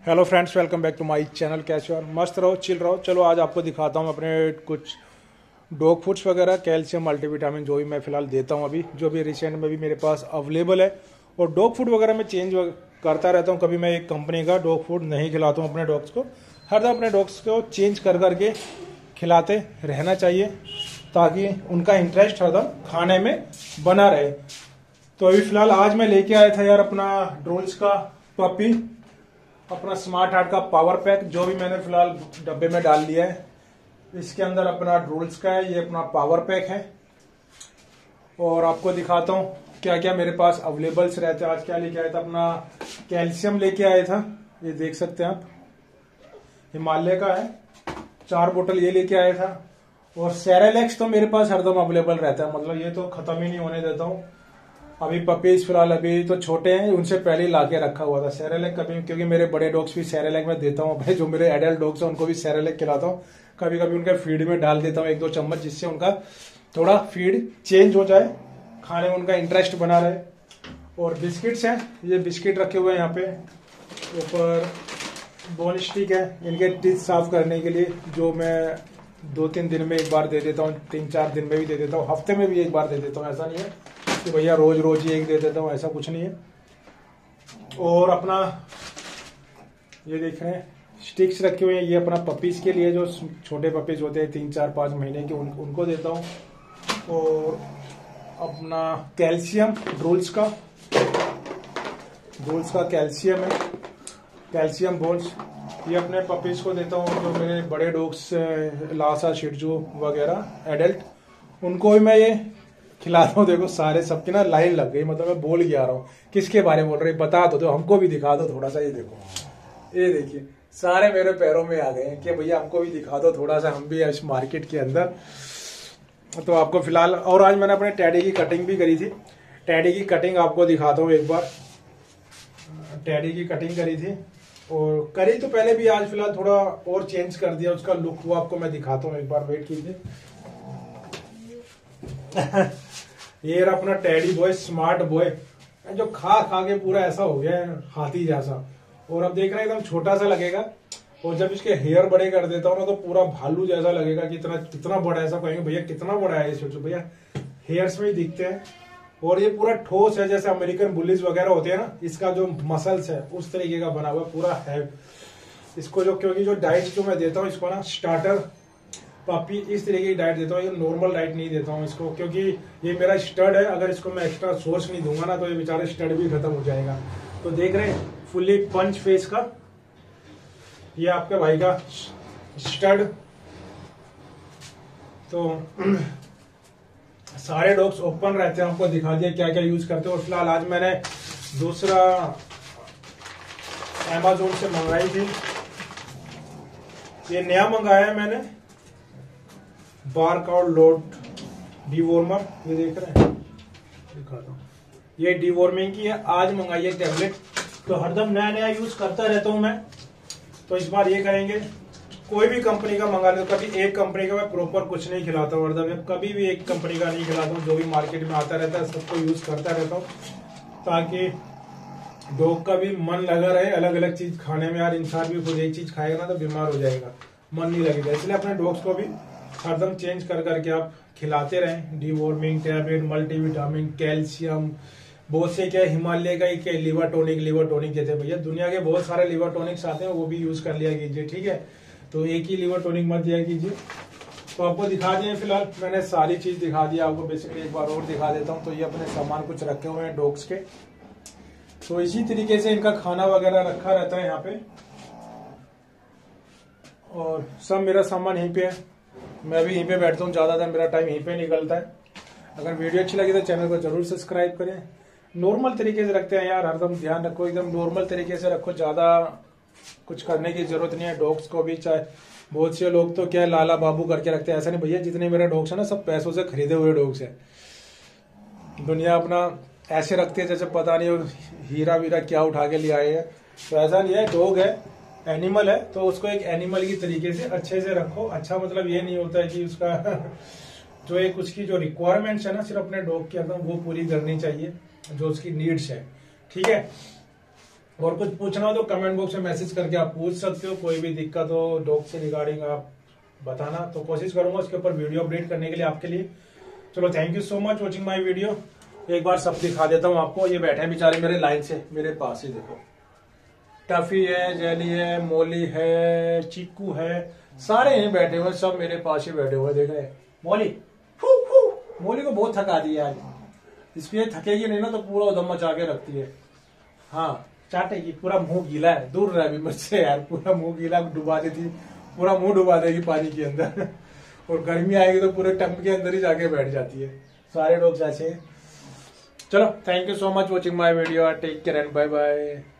Hello friends, welcome back to my channel. कैसे हो? मस्त रहो, चिल रहो। चलो आज आपको दिखाता हूँ अपने कुछ डॉग फूड्स वगैरह, कैल्शियम, मल्टीविटामिन जो भी मैं फ़िलहाल देता हूँ अभी, जो भी रिसेंट में भी मेरे पास अवेलेबल है। और डॉग फूड वगैरह मैं चेंज करता रहता हूँ। कभी मैं एक कंपनी का डॉग फूड नहीं खिलाता हूँ अपने डॉग्स को। हरदम अपने डॉग्स को चेंज कर करके खिलाते रहना चाहिए ताकि उनका इंटरेस्ट हरदम खाने में बना रहे। तो अभी फ़िलहाल आज मैं लेके आया था यार अपना ड्रोल्स का पपी, अपना स्मार्ट हार्ट का पावर पैक, जो भी मैंने फिलहाल डब्बे में डाल लिया है। इसके अंदर अपना ड्रोल्स का है, ये अपना पावर पैक है। और आपको दिखाता हूँ क्या क्या मेरे पास अवेलेबल्स रहते हैं। आज क्या लेके आया था, अपना कैल्शियम लेके आया था, ये देख सकते हैं आप, हिमालय का है। 4 बोतल ये लेके आया था। और सेरेलैक्स तो मेरे पास हरदम अवेलेबल रहता है, मतलब ये तो खत्म ही नहीं होने देता हूँ। अभी पपीज फिलहाल अभी तो छोटे हैं, उनसे पहले ही लाके रखा हुआ था सेरेलैक। कभी क्योंकि मेरे बड़े डॉग्स भी सेरेलैक में देता हूँ, जो मेरे एडल्ट डॉग्स हैं उनको भी सेरेलैक खिलाता हूँ। कभी कभी उनके फीड में डाल देता हूँ 1-2 चम्मच, जिससे उनका थोड़ा फीड चेंज हो जाए, खाने में उनका इंटरेस्ट बना रहे। और बिस्किट्स हैं, ये बिस्किट रखे हुए हैं यहाँ पे। ऊपर बोन स्टिक है इनके टीथ साफ करने के लिए, जो मैं 2-3 दिन में एक बार दे देता हूँ, 3-4 दिन में भी दे देता हूँ, हफ्ते में भी एक बार दे देता हूँ। ऐसा नहीं है कि भैया रोज रोज ही एक दे देता हूँ, ऐसा कुछ नहीं है। और अपना ये देख रहे हैं स्टिक्स रखे हुए हैं, ये अपना पपीज के लिए, जो छोटे पपीज होते हैं 3-4-5 महीने के, उनको देता हूँ। और अपना कैल्शियम ड्रोल्स का कैल्शियम है, कैल्शियम बोल्स, ये अपने पपीज को देता हूँ। जो मेरे बड़े डॉग्स लासा, शिट्जू वगैरह एडल्ट, उनको भी मैं ये खिलाता हूँ। देखो सारे सबकी ना लाइन लग गई, मतलब मैं बोल के आ रहा हूँ। किसके बारे में बोल रहे बता दो, हमको भी दिखा दो थोड़ा सा। ये देखो, ये देखिए सारे मेरे पैरों में आ गए हैं कि भैया हमको भी दिखा दो थोड़ा सा, हम भी इस मार्केट के अंदर। तो आपको फिलहाल, और आज मैंने अपने टैडी की कटिंग भी करी थी। टैडी की कटिंग आपको दिखाता हूँ एक बार। टैडी की कटिंग करी थी, और करी तो पहले भी, आज फिलहाल थोड़ा और चेंज कर दिया उसका लुक, वो आपको मैं दिखाता हूँ एक बार, वेट कीजिए। ये रहा अपना टैडी बॉय, स्मार्ट बॉय, जो खा खा के पूरा ऐसा हो गया है हाथी जैसा। और अब देख रहे हैं एकदम छोटा सा लगेगा, और जब इसके हेयर बड़े कर देता हूँ ना, तो पूरा भालू जैसा लगेगा कि कितना बड़ा, ऐसा कहेंगे भैया कितना बड़ा है ये, सोचो भैया हेयर्स में ही दिखते हैं। और ये पूरा ठोस है, जैसे अमेरिकन बुलीज वगैरह होते हैं ना, इसका जो मसल्स है उस तरीके का बना हुआ पूरा है इसको। जो क्योंकि जो डाइट जो मैं देता हूँ इसको ना, स्टार्टर पपी इस तरीके की डाइट देता हूँ, ये नॉर्मल डाइट नहीं देता हूँ इसको, क्योंकि ये मेरा स्टड है। अगर इसको मैं एक्स्ट्रा सोर्स नहीं दूंगा ना, तो ये बेचारा स्टड भी खत्म हो जाएगा। तो देख रहे हैं फुल्ली पंच फेस का, ये आपके भाई का स्टड। तो सारे डॉग्स ओपन रहते हैं, आपको दिखा दिया क्या क्या यूज करते हैं। और फिलहाल आज मैंने दूसरा अमेज़न से मंगाई थी, ये नया मंगाया है मैंने, बारकाउड लोड डीवॉर्मर, ये देख रहे हैं, दिखाता हूँ। ये डीवॉर्मिंग की है, आज मंगाई है टैबलेट। तो हरदम नया नया यूज करता रहता हूँ मैं, तो इस बार ये करेंगे। कोई भी कंपनी का मंगा ले, कभी एक कंपनी का मैं प्रॉपर कुछ नहीं खिलाता हूँ हरदम, कभी भी एक कंपनी का नहीं खिलाता हूँ। जो भी मार्केट में आता रहता है सबको यूज करता रहता हूँ, ताकि डॉग का भी मन लगा रहे अलग अलग चीज खाने में। यार इंसान भी खुद एक चीज खाएगा ना तो बीमार हो जाएगा, मन नहीं लगेगा। इसलिए अपने डॉग्स को भी हरदम चेंज कर करके आप खिलाते रहें। डीवॉर्मिंग टैबलेट, मल्टीविटामिन, कैल्शियम, बहुत से क्या हिमालय का ही लिवर टॉनिक देते हैं भैया। दुनिया के बहुत सारे लिवर टॉनिक्स आते हैं, वो भी यूज कर लिया कीजिए, ठीक है। तो एक ही लिवर टॉनिक मत दिया कीजिए। तो आपको दिखा दिए, फिलहाल मैंने सारी चीज दिखा दिया आपको। बेसिकली एक बार और दिखा देता हूँ। तो ये अपने सामान कुछ रखे हुए हैं डॉग्स के, तो इसी तरीके से इनका खाना वगैरह रखा रहता है यहाँ पे। और सब मेरा सामान यहीं पे है, मैं भी यहीं पे बैठता हूँ, ज्यादातर मेरा टाइम यहीं पे निकलता है। अगर वीडियो अच्छी लगी तो चैनल को जरूर सब्सक्राइब करें। नॉर्मल तरीके से रखते हैं यार, हरदम ध्यान रखो, एकदम नॉर्मल तरीके से रखो, ज्यादा कुछ करने की जरूरत नहीं है डॉग्स को भी। चाहे बहुत से लोग तो क्या लाला बाबू करके रखते हैं, ऐसा नहीं भैया। जितने मेरे डॉग्स है ना, सब पैसों से खरीदे हुए डॉग्स है। दुनिया अपना ऐसे रखती है जैसे पता नहीं हीरा वीरा क्या उठा के ले आए हैं, तो ऐसा नहीं है। डॉग है, एनिमल है, तो उसको एक एनिमल की तरीके से अच्छे से रखो। अच्छा मतलब ये नहीं होता है कि उसका जो एक उसकी जो रिक्वायरमेंट्स है ना, सिर्फ अपने डॉग के अंदर वो पूरी करनी चाहिए, जो उसकी नीड्स है, ठीक है। और कुछ पूछना हो तो कमेंट बॉक्स में मैसेज करके आप पूछ सकते हो। कोई भी दिक्कत हो डॉग से रिगार्डिंग आप बताना, तो कोशिश करूंगा उसके ऊपर वीडियो अपडेट करने के लिए आपके लिए। चलो thank you so much watching my video. एक बार सब दिखा देता हूँ आपको। ये बैठे हैं बेचारे मेरे लाइन से मेरे पास ही, देखो टफी है, जेली है, मोली है, चीकू है, सारे यहीं बैठे हुए, सब मेरे पास ही बैठे हुए। देखे मोली, मोली को बहुत थका दिया आज, इसलिए थकेगी नहीं ना तो पूरा उदम मचा के रखती है। हाँ चाटेगी, पूरा मुंह गीला है, दूर रहा अभी मुझसे यार, पूरा मुंह गीला, डुबा देती, पूरा मुंह डुबा देगी पानी के अंदर और गर्मी आएगी तो पूरे टब के अंदर ही जाके बैठ जाती है। सारे लोग जैसे। चलो thank you so much watching my video, take care and bye bye.